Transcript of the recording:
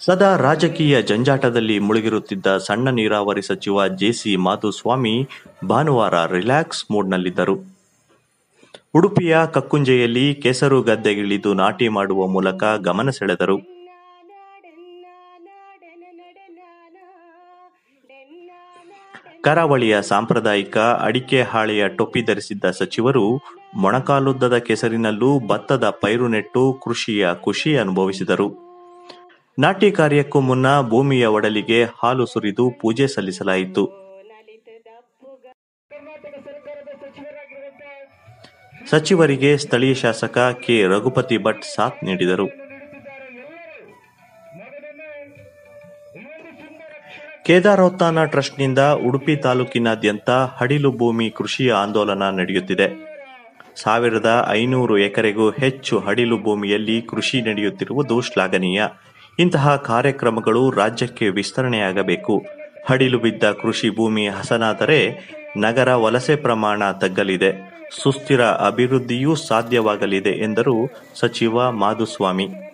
ಸದಾ ರಾಜಕೀಯ ಜಂಜಾಟದಲ್ಲಿ ಮುಳುಗಿರುತ್ತಿದ್ದ ಸಣ್ಣ ನೀರಾವರಿ ಸಚಿವ ಜೆಸಿ ಮಾಧುಸ್ವಾಮಿ ಭಾನುವಾರ ರಿಲ್ಯಾಕ್ಸ್ ಮೂಡ್ನಲ್ಲಿದ್ದರು. ಉಡುಪಿಯ ಕಕ್ಕುಂಜೆಯಲ್ಲಿ ಕೆಸರು ಗದ್ದೆಗಿಳಿದು ನಾಟಿ ಮಾಡುವ ಮೂಲಕ ಗಮನ ಸೆಳೆದರು. ಕರಾವಳಿಯ ಸಾಂಪ್ರದಾಯಿಕ ಅಡಿಕೆ ಹಾಳೆಯ ಟೊಪ್ಪಿ ಧರಿಸಿದ್ದ ಸಚಿವರು ಮೊಣಕಾಲುದ್ದದ ಕೆಸರಿನಲ್ಲೂ ಭತ್ತದ ಪೈರು ನೆಟ್ಟು ಕೃಷಿಯ ಖುಷಿ ಅನುಭವಿಸಿದರು. ನಾಟಿ ಕಾರ್ಯಕ್ಕೂ ಮುನ್ನ ಭೂಮಿಯ ಒಡಲಿಗೆ ಹಾಲು ಸುರಿದು ಪೂಜೆ ಸಲ್ಲಿಸಲಾಯಿತು. ಸಚಿವರಿಗೆ ಸ್ಥಳೀಯ ಶಾಸಕ ಕೆ ರಘುಪತಿ ಭಟ್ ಸಾಥ್ ನೀಡಿದರು. ಕೇದಾರೋತ್ಥಾನ ಟ್ರಸ್ಟ್ನಿಂದ ಉಡುಪಿ ತಾಲೂಕಿನಾದ್ಯಂತ ಹಡಿಲು ಭೂಮಿ ಕೃಷಿ ಆಂದೋಲನ ನಡೆಯುತ್ತಿದೆ. 1500 ಎಕರೆಗೂ ಹೆಚ್ಚು ಹಡಿಲು ಭೂಮಿಯಲ್ಲಿ ಕೃಷಿ ನಡೆಯುತ್ತಿರುವುದು ಶ್ಲಾಘನೀಯ. ಇಂತಹ ಕಾರ್ಯಕ್ರಮಗಳು ರಾಜ್ಯಕ್ಕೆ ವಿಸ್ತರಣೆಯಾಗಬೇಕು. ಹಡಿಲು ಬಿದ್ದ ಕೃಷಿ ಭೂಮಿ ಹಸನಾದರೆ ನಗರ ವಲಸೆ ಪ್ರಮಾಣ ತಗ್ಗಲಿದೆ, ಸುಸ್ಥಿರ ಅಭಿವೃದ್ಧಿಯೂ ಸಾಧ್ಯವಾಗಲಿದೆ ಎಂದರು ಸಚಿವ ಮಾಧುಸ್ವಾಮಿ.